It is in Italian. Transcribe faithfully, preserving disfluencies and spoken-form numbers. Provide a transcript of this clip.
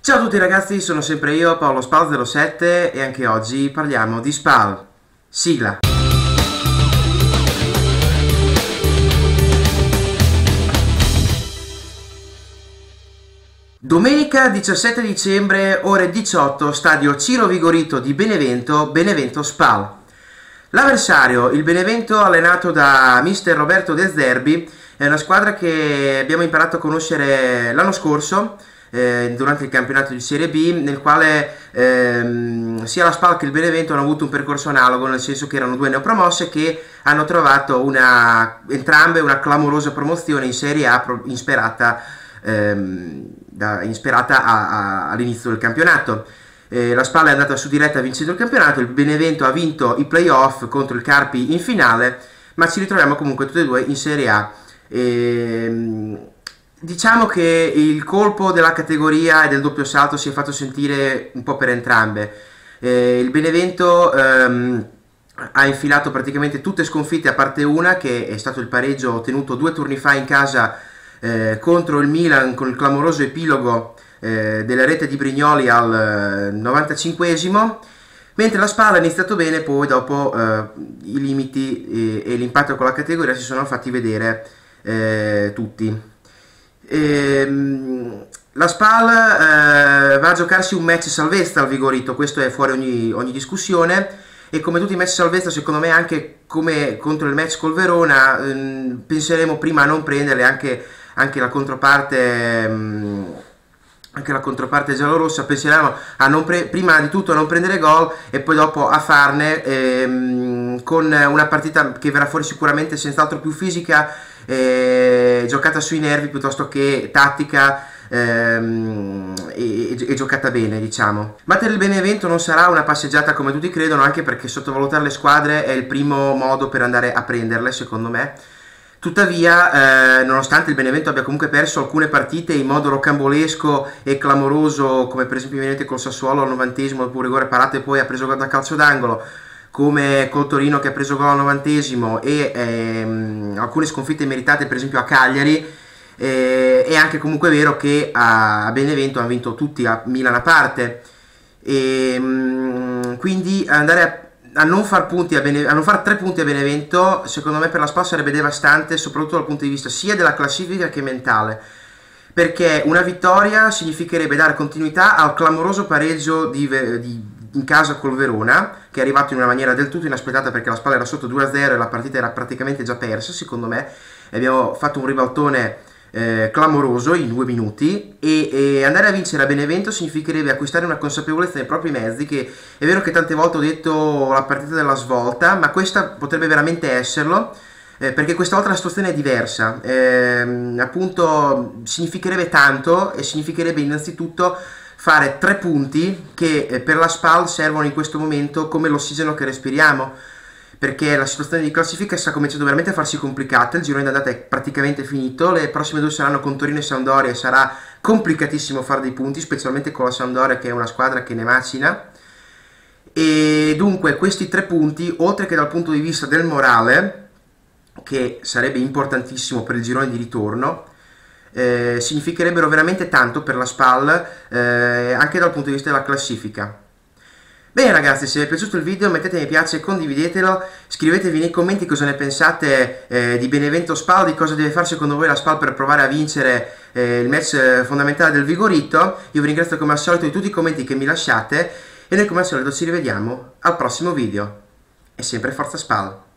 Ciao a tutti ragazzi, sono sempre io, Paolo Spal zero sette e anche oggi parliamo di Spal. Sigla. Domenica diciassette dicembre, ore diciotto, stadio Ciro Vigorito di Benevento, Benevento Spal. L'avversario, il Benevento allenato da mister Roberto De Zerbi, è una squadra che abbiamo imparato a conoscere l'anno scorso eh, durante il campionato di Serie B, nel quale ehm, sia la Spal che il Benevento hanno avuto un percorso analogo, nel senso che erano due neopromosse che hanno trovato una, entrambe una clamorosa promozione in Serie A insperata, ehm, da, insperata a, a, all'inizio del campionato. Eh, la Spal è andata su diretta vincendo il campionato, il Benevento ha vinto i playoff contro il Carpi in finale, ma ci ritroviamo comunque tutti e due in Serie A. E, diciamo che il colpo della categoria e del doppio salto si è fatto sentire un po' per entrambe. Eh, il Benevento ehm, ha infilato praticamente tutte sconfitte a parte una, che è stato il pareggio ottenuto due turni fa in casa eh, contro il Milan, con il clamoroso epilogo eh, della rete di Brignoli al eh, novantacinquesimo, mentre la Spal ha iniziato bene, poi dopo eh, i limiti e, e l'impatto con la categoria si sono fatti vedere eh, tutti. E, la Spal eh, va a giocarsi un match salvezza al Vigorito, questo è fuori ogni, ogni discussione, e come tutti i match salvezza, secondo me anche come contro il match col Verona, ehm, penseremo prima a non prenderle, anche, anche la controparte ehm, anche la controparte giallorossa, penseremo a non pre prima di tutto a non prendere gol e poi dopo a farne, ehm, con una partita che verrà fuori sicuramente senz'altro più fisica, eh, giocata sui nervi piuttosto che tattica, ehm, e, e, e giocata bene, diciamo. Battere il Benevento non sarà una passeggiata come tutti credono, anche perché sottovalutare le squadre è il primo modo per andare a prenderle, secondo me. Tuttavia, eh, nonostante il Benevento abbia comunque perso alcune partite in modo rocambolesco e clamoroso, come per esempio Benevento col Sassuolo al novantesimo dopo un rigore parato e poi ha preso gol da calcio d'angolo, come col Torino che ha preso gol al novantesimo, e ehm, alcune sconfitte meritate per esempio a Cagliari, eh, è anche comunque vero che a Benevento hanno vinto tutti a Milan a parte, e mh, quindi andare a A non far punti a, Bene a non far tre punti a Benevento, secondo me per la Spal sarebbe devastante, soprattutto dal punto di vista sia della classifica che mentale, perché una vittoria significherebbe dare continuità al clamoroso pareggio di, di, in casa col Verona, che è arrivato in una maniera del tutto inaspettata, perché la Spal era sotto due a zero e la partita era praticamente già persa, secondo me, e abbiamo fatto un ribaltone Eh, clamoroso in due minuti, e, e andare a vincere a Benevento significherebbe acquistare una consapevolezza nei propri mezzi, che è vero che tante volte ho detto la partita della svolta, ma questa potrebbe veramente esserlo, eh, perché questa volta la situazione è diversa, eh, appunto significherebbe tanto, e significherebbe innanzitutto fare tre punti che eh, per la Spal servono in questo momento come l'ossigeno che respiriamo, perché la situazione di classifica sta cominciando veramente a farsi complicata, il girone d'andata è praticamente finito, le prossime due saranno con Torino e Sampdoria e sarà complicatissimo fare dei punti, specialmente con la Sampdoria che è una squadra che ne macina, e dunque questi tre punti, oltre che dal punto di vista del morale, che sarebbe importantissimo per il girone di ritorno, eh, significherebbero veramente tanto per la Spal, eh, anche dal punto di vista della classifica. Bene ragazzi, se vi è piaciuto il video mettete mi piace, condividetelo, scrivetevi nei commenti cosa ne pensate eh, di Benevento Spal, di cosa deve fare secondo voi la Spal per provare a vincere eh, il match fondamentale del Vigorito. Io vi ringrazio come al solito di tutti i commenti che mi lasciate, e noi come al solito ci rivediamo al prossimo video, e sempre Forza Spal!